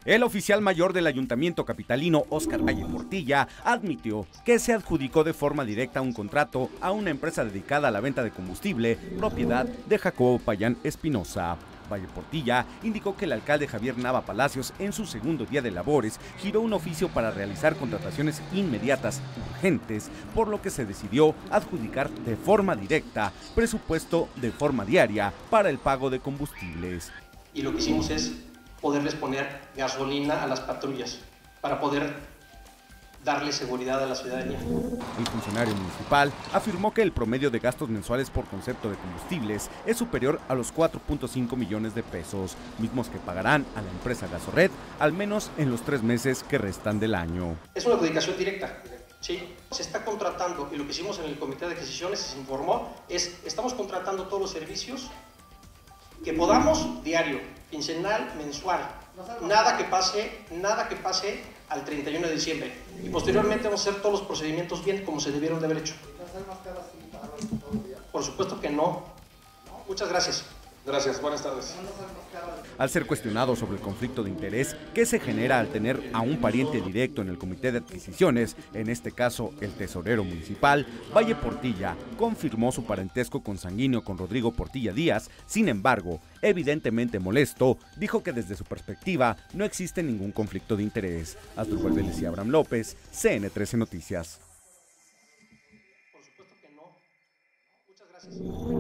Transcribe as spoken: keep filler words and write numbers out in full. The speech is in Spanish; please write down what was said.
El oficial mayor del Ayuntamiento capitalino, Óscar Valle Portilla, admitió que se adjudicó de forma directa un contrato a una empresa dedicada a la venta de combustible, propiedad de Jacobo Payán Espinosa. Valle Portilla indicó que el alcalde Javier Nava Palacios, en su segundo día de labores, giró un oficio para realizar contrataciones inmediatas urgentes, por lo que se decidió adjudicar de forma directa presupuesto de forma diaria para el pago de combustibles. Y lo que hicimos es poderles poner gasolina a las patrullas para poder darle seguridad a la ciudadanía. El funcionario municipal afirmó que el promedio de gastos mensuales por concepto de combustibles es superior a los cuatro punto cinco millones de pesos, mismos que pagarán a la empresa Gasored al menos en los tres meses que restan del año. Es una adjudicación directa, sí. Se está contratando, y lo que hicimos en el comité de adquisiciones, se informó, es estamos contratando todos los servicios que podamos diario, quincenal, mensual. Nada que pase, nada que pase al treinta y uno de diciembre. Y posteriormente vamos a hacer todos los procedimientos bien como se debieron de haber hecho. Por supuesto que no. Muchas gracias. Gracias, buenas tardes. Al ser cuestionado sobre el conflicto de interés que se genera al tener a un pariente directo en el comité de adquisiciones, en este caso el tesorero municipal, Valle Portilla confirmó su parentesco consanguíneo con Rodrigo Portilla Díaz. Sin embargo, evidentemente molesto, dijo que desde su perspectiva no existe ningún conflicto de interés. Asdrúbal Vélez y Abraham López, C N trece Noticias. Por supuesto que no. Muchas gracias.